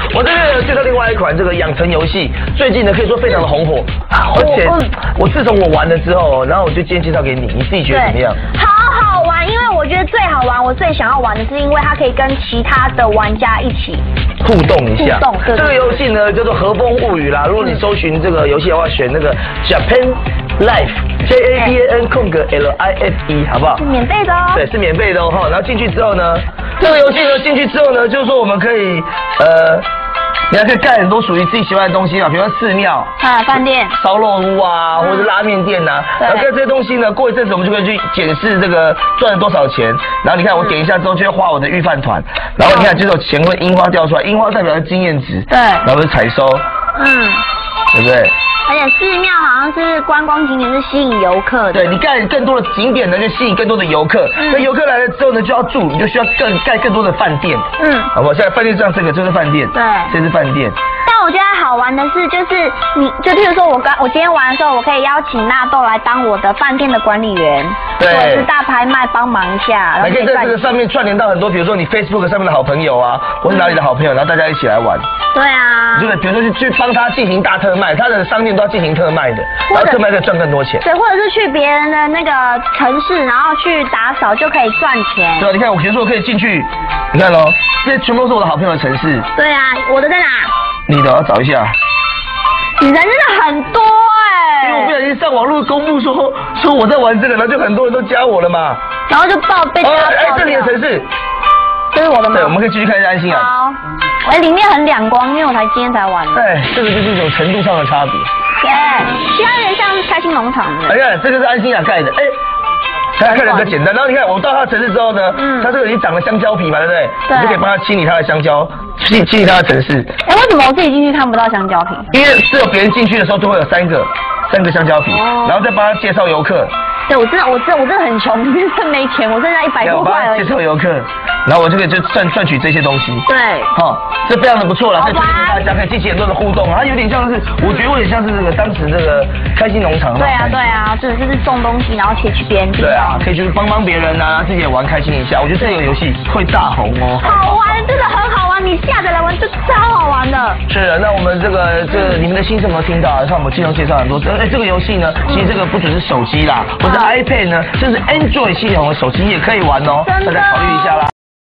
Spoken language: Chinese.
我这边介绍另外一款这个养成游戏，最近呢可以说非常的红火，而且我自从我玩了之后，然后我就今天介绍给你，你自己觉得怎么样？ 好玩，因为我觉得最好玩，我最想要玩的是因为它可以跟其他的玩家一起互动一下。 对这个游戏呢叫做《和风物语》啦。如果你搜寻这个游戏的话，选那个 Japan Life。JAPAN LIFE 好不好？ 是免费的哦。 对，是免费的哦。然后进去之后呢，这个游戏呢进去之后呢，就是说我们可以你还可以盖很多属于自己喜欢的东西啊，比如说寺庙、 饭店、 烧肉屋啊，或者拉面店呐。然后盖这些东西呢，过一阵子我们就可以去检视这个赚了多少钱。然后你看我点一下之后，就会花我的预饭团。然后你看就是有钱会樱花掉出来，樱花代表的经验值。 对。 然后是采收。对不对？ 而且寺庙好像是观光景点，是吸引游客的。 对，你盖更多的景点呢，就吸引更多的游客。那游客来了之后呢，就要住，你就需要盖更多的饭店。好不好？现在饭店上这个就是饭店。对，这是饭店。 但我觉得好玩的是，就是就譬如说我今天玩的时候，我可以邀请纳豆来当我的饭店的管理员，或者是大拍卖帮忙一下。 还可以在这个上面串联到很多，比如说你 Facebook 上面的好朋友啊，或是哪里的好朋友，然后大家一起来玩。 对啊。 对，比如说去帮他进行大特卖，他的商店都要进行特卖的，然后特卖可以赚更多钱。 对，或者是去别人的那个城市，然后去打扫就可以赚钱。 对啊，你看我比如说我可以进去，你看咯，这些全部都是我的好朋友的城市。 对啊，我的在哪？ 你的我要找一下。 你人真的很多因为我不小心上网络公布说我在玩这个，然后就很多人都加我了嘛。 然后就被加爆。 这里的城市。 这是我的吗？ 对，我们可以继续看一下安心啊。 好。里面很亮光，因为我今天才玩的。 对，这个就是一种程度上的差别。 对，其他有点像是开心农场的。 哎呀，这个是安心雅盖的，它看起来比较简单。然后你看，我到它的城市之后呢，它这个已经长了香蕉皮嘛，对不对？对。你就可以帮它清理它的香蕉，清理它的城市。 为什么我自己进去看不到香蕉皮？ 因为只有别人进去的时候都会有三个香蕉皮，然后再帮他介绍游客。 对，我真的很穷，真的没钱，我剩下100多块而已。 介绍游客，然后我就可以赚取这些东西。对，这非常的不错啦，这推荐大家可以进行很多的互动，它有点像是，我觉得有点像是这个当时这个开心农场。 对啊，就是种东西，然后可以去别人地方。 对啊，可以去帮别人啊，自己也玩开心一下。我觉得这个游戏会大红哦。 好玩，真的很好玩，你下载来玩就超好玩的。 是，那我们这个你们的心声有没有听到？像我们经常介绍很多，这个游戏呢，其实这个不只是手机啦，或者 iPad 呢，甚至 Android 系统的手机也可以玩哦，大家考虑一下啦。